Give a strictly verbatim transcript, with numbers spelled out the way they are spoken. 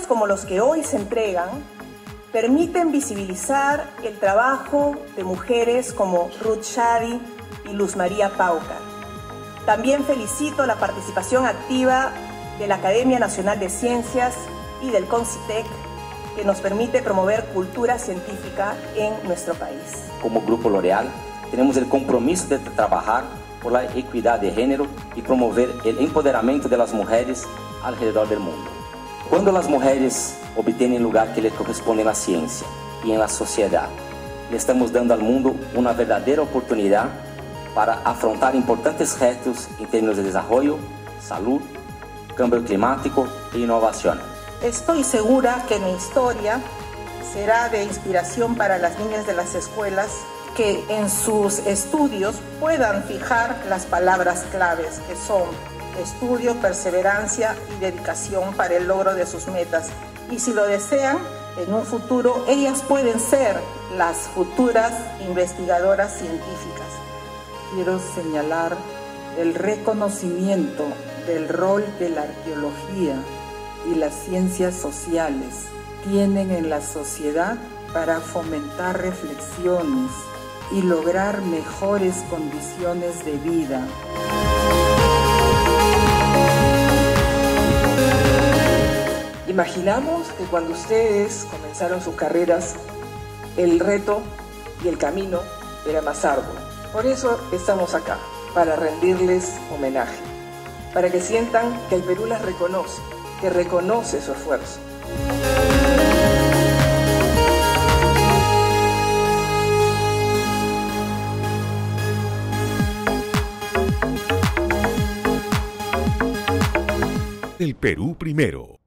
como los que hoy se entregan permiten visibilizar el trabajo de mujeres como Ruth Shadi y Luz María Paucar. También felicito la participación activa de la Academia Nacional de Ciencias y del CONCITEC, que nos permite promover cultura científica en nuestro país. Como Grupo L'Oréal, tenemos el compromiso de trabajar por la equidad de género y promover el empoderamiento de las mujeres alrededor del mundo. Cuando las mujeres obtienen el lugar que les corresponde en la ciencia y en la sociedad, le estamos dando al mundo una verdadera oportunidad para afrontar importantes retos en términos de desarrollo, salud, cambio climático e innovación. Estoy segura que mi historia será de inspiración para las niñas de las escuelas que en sus estudios puedan fijar las palabras claves que son estudio, perseverancia y dedicación para el logro de sus metas. Y si lo desean, en un futuro ellas pueden ser las futuras investigadoras científicas. Quiero señalar el reconocimiento del rol que la arqueología y las ciencias sociales tienen en la sociedad para fomentar reflexiones y lograr mejores condiciones de vida. Imaginamos que cuando ustedes comenzaron sus carreras, el reto y el camino era más arduo. Por eso estamos acá, para rendirles homenaje, para que sientan que el Perú las reconoce, que reconoce su esfuerzo. El Perú primero.